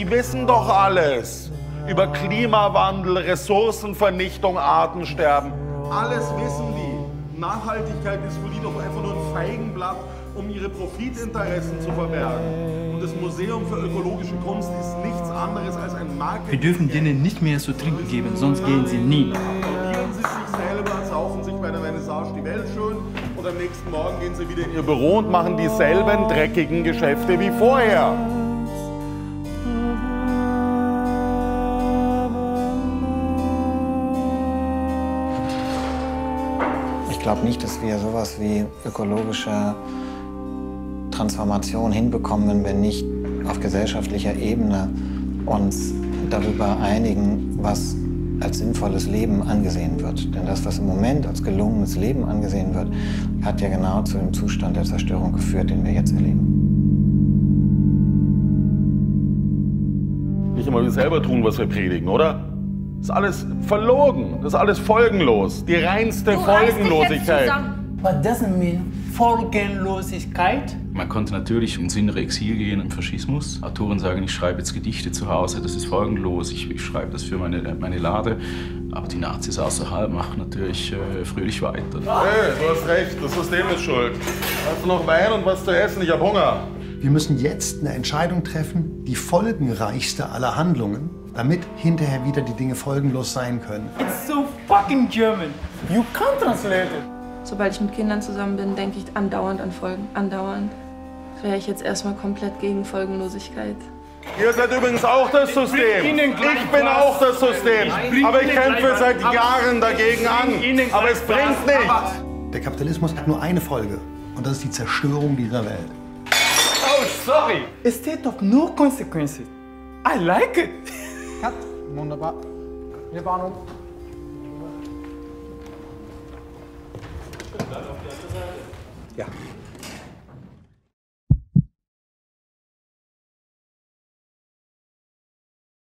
Die wissen doch alles. Über Klimawandel, Ressourcenvernichtung, Artensterben. Alles wissen die. Nachhaltigkeit ist für die doch einfach nur ein Feigenblatt, um ihre Profitinteressen zu verbergen. Und das Museum für ökologische Kunst ist nichts anderes als ein Marketing. Wir dürfen denen nicht mehr zu trinken geben, sonst gehen sie nie. Applaudieren sie sich selber, saufen sich bei der Vernissage die Welt schön und am nächsten Morgen gehen sie wieder in ihr Büro und machen dieselben dreckigen Geschäfte wie vorher. Ich glaube nicht, dass wir sowas wie ökologische Transformation hinbekommen, wenn wir nicht auf gesellschaftlicher Ebene uns darüber einigen, was als sinnvolles Leben angesehen wird. Denn das, was im Moment als gelungenes Leben angesehen wird, hat ja genau zu dem Zustand der Zerstörung geführt, den wir jetzt erleben. Nicht immer wir selber tun, was wir predigen, oder? Das ist alles verlogen, das ist alles folgenlos. Die reinste Folgenlosigkeit. What doesn't mean Folgenlosigkeit? Man konnte natürlich ins innere Exil gehen im Faschismus. Autoren sagen, ich schreibe jetzt Gedichte zu Hause, das ist folgenlos, ich schreibe das für meine Lade. Aber die Nazis außerhalb machen natürlich fröhlich weiter. Hey, du hast recht, das System ist schuld. Hast du noch Wein und was zu essen? Ich hab Hunger. Wir müssen jetzt eine Entscheidung treffen, die folgenreichste aller Handlungen, damit hinterher wieder die Dinge folgenlos sein können. It's so fucking German. You can't translate it. Sobald ich mit Kindern zusammen bin, denke ich andauernd an Folgen. Andauernd. Wäre ich jetzt erstmal komplett gegen Folgenlosigkeit. Ihr seid übrigens auch das System. Ich bin auch das System. Aber ich kämpfe seit Jahren dagegen an. Aber es bringt nichts. Der Kapitalismus hat nur eine Folge. Und das ist die Zerstörung dieser Welt. Oh, sorry. A state of no consequences. I like it. Cut. Wunderbar. Wir Bahnhof. Ja.